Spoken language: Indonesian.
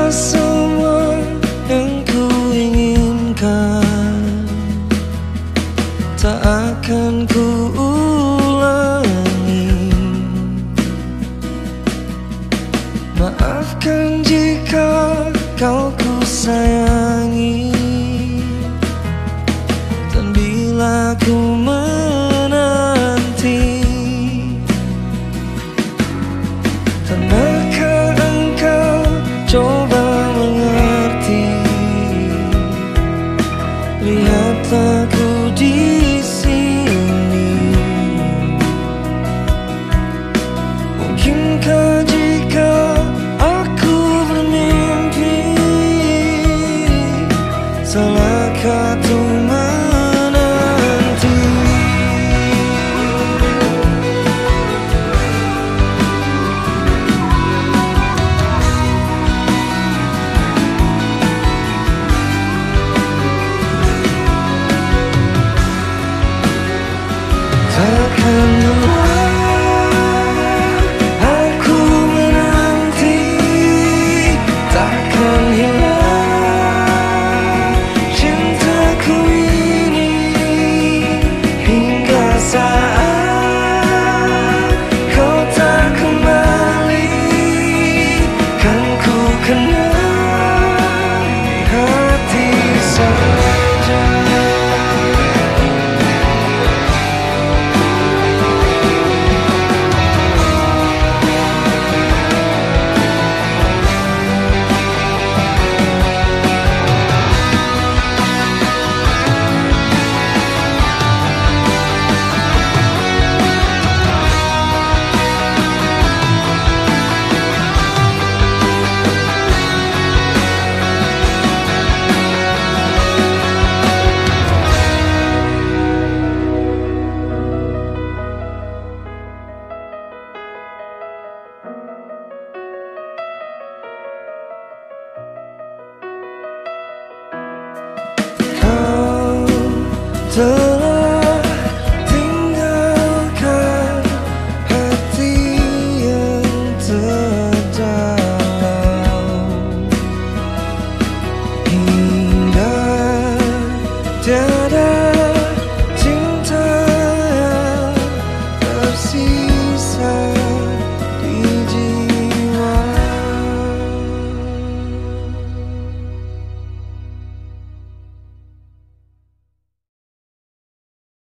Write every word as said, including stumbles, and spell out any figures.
semua yang ku inginkan tak akan ku ulangi. Maafkan jika kau ku sayangi, dan bila ku menanti, pernahkah engkau coba mengerti? Lihatlah ku di sini. Mungkinkah jika aku bermimpi, salahkah tuh menanti? Takkan lelah aku menanti, takkan hilang cintaku ini hingga saat kau tak kembali. Kan ku kenal di hati saja. Kau